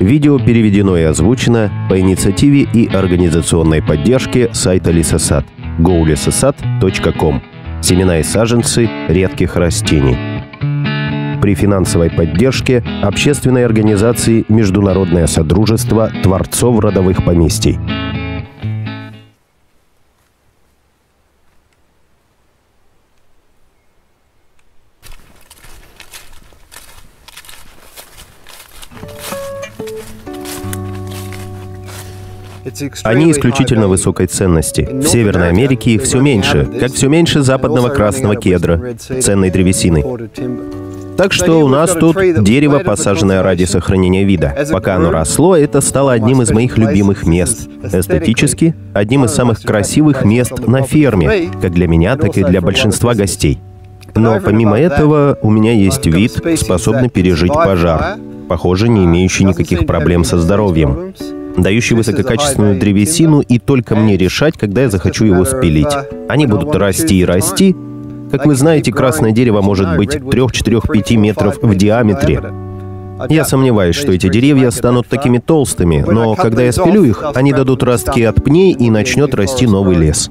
Видео переведено и озвучено по инициативе и организационной поддержке сайта Лесосад golesosad.com. Семена и саженцы редких растений. При финансовой поддержке общественной организации Международное содружество творцов родовых поместий. Они исключительно высокой ценности. В Северной Америке их все меньше, как все меньше западного красного кедра, ценной древесины. Так что у нас тут дерево, посаженное ради сохранения вида. Пока оно росло, это стало одним из моих любимых мест. Эстетически, одним из самых красивых мест на ферме, как для меня, так и для большинства гостей. Но помимо этого, у меня есть вид, способный пережить пожар, похоже, не имеющий никаких проблем со здоровьем, дающий высококачественную древесину, и только мне решать, когда я захочу его спилить. Они будут расти и расти. Как вы знаете, красное дерево может быть 3-4-5 метров в диаметре. Я сомневаюсь, что эти деревья станут такими толстыми, но когда я спилю их, они дадут ростки от пней, и начнет расти новый лес.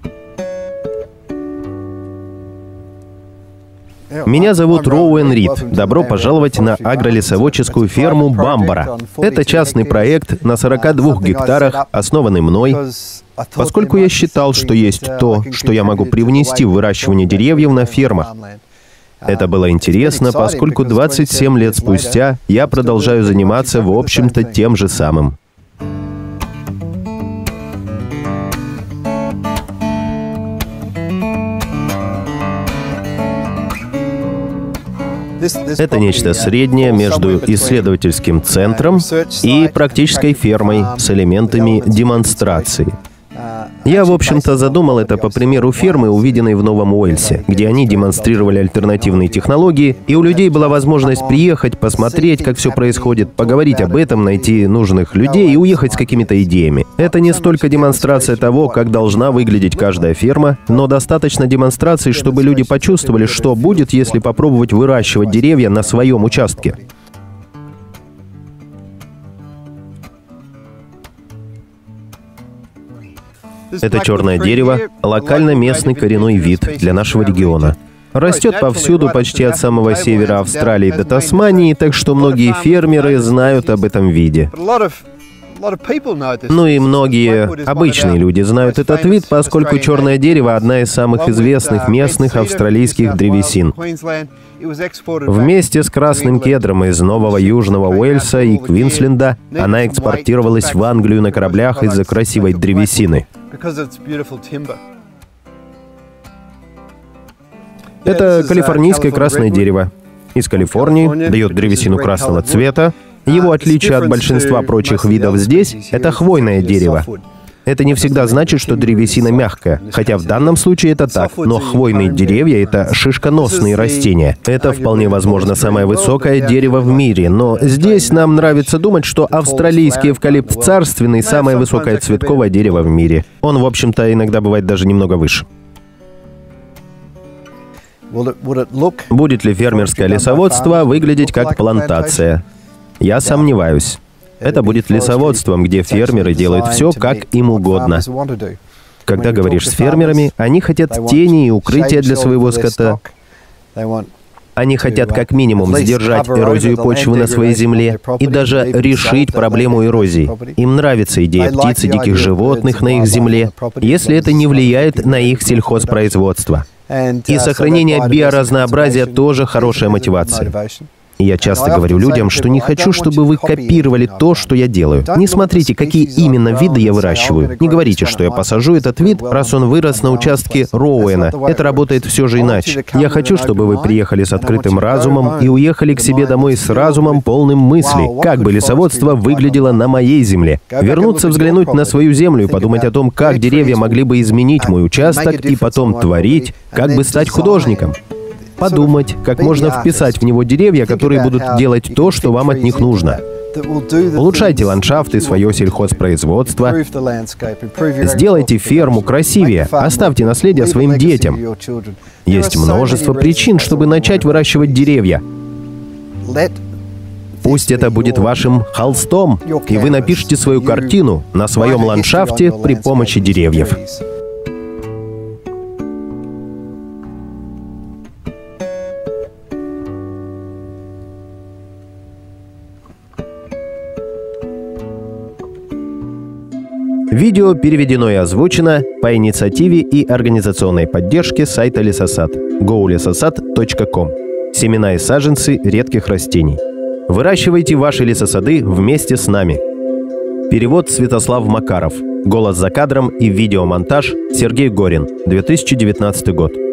Меня зовут Роуэн Рид. Добро пожаловать на агролесоводческую ферму Бамбара. Это частный проект на 42 гектарах, основанный мной, поскольку я считал, что есть то, что я могу привнести в выращивание деревьев на фермах. Это было интересно, поскольку 27 лет спустя я продолжаю заниматься, в общем-то, тем же самым. Это нечто среднее между исследовательским центром и практической фермой с элементами демонстрации. Я, в общем-то, задумал это по примеру фермы, увиденной в Новом Уэльсе, где они демонстрировали альтернативные технологии, и у людей была возможность приехать, посмотреть, как все происходит, поговорить об этом, найти нужных людей и уехать с какими-то идеями. Это не столько демонстрация того, как должна выглядеть каждая ферма, но достаточно демонстрации, чтобы люди почувствовали, что будет, если попробовать выращивать деревья на своем участке. Это черное дерево – локально местный коренной вид для нашего региона. Растет повсюду, почти от самого севера Австралии до Тасмании, так что многие фермеры знают об этом виде. Ну и многие обычные люди знают этот вид, поскольку черное дерево – одна из самых известных местных австралийских древесин. Вместе с красным кедром из Нового Южного Уэльса и Квинсленда она экспортировалась в Англию на кораблях из-за красивой древесины. Это калифорнийское красное дерево. Из Калифорнии, дает древесину красного цвета. Его отличие от большинства прочих видов здесь — это хвойное дерево. Это не всегда значит, что древесина мягкая, хотя в данном случае это так, но хвойные деревья — это шишконосные растения. Это вполне возможно самое высокое дерево в мире, но здесь нам нравится думать, что австралийский эвкалипт царственный — самое высокое цветковое дерево в мире. Он, в общем-то, иногда бывает даже немного выше. Будет ли фермерское лесоводство выглядеть как плантация? Я сомневаюсь. Это будет лесоводством, где фермеры делают все, как им угодно. Когда говоришь с фермерами, они хотят тени и укрытия для своего скота. Они хотят как минимум сдержать эрозию почвы на своей земле и даже решить проблему эрозии. Им нравится идея птиц и диких животных на их земле, если это не влияет на их сельхозпроизводство. И сохранение биоразнообразия тоже хорошая мотивация. И я часто говорю людям, что не хочу, чтобы вы копировали то, что я делаю. Не смотрите, какие именно виды я выращиваю. Не говорите, что я посажу этот вид, раз он вырос на участке Роуэна. Это работает все же иначе. Я хочу, чтобы вы приехали с открытым разумом и уехали к себе домой с разумом, полным мыслей, как бы лесоводство выглядело на моей земле. Вернуться, взглянуть на свою землю и подумать о том, как деревья могли бы изменить мой участок, и потом творить, как бы стать художником. Подумать, как можно вписать в него деревья, которые будут делать то, что вам от них нужно. Улучшайте ландшафт и свое сельхозпроизводство. Сделайте ферму красивее. Оставьте наследие своим детям. Есть множество причин, чтобы начать выращивать деревья. Пусть это будет вашим холстом, и вы напишите свою картину на своем ландшафте при помощи деревьев. Видео переведено и озвучено по инициативе и организационной поддержке сайта Лесосад golesosad.com. Семена и саженцы редких растений. Выращивайте ваши лесосады вместе с нами. Перевод Святослав Макаров. Голос за кадром и видеомонтаж Сергей Горин. 2019 год.